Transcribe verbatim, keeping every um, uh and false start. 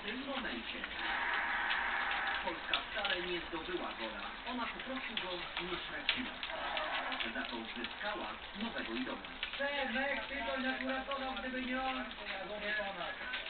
tym momencie Polska wcale nie zdobyła gola. Ona po prostu go nie straciła. Za to zyskała nowego idola. Przemek, ty to nie uratował, gdyby nie on, to ja go wykonał.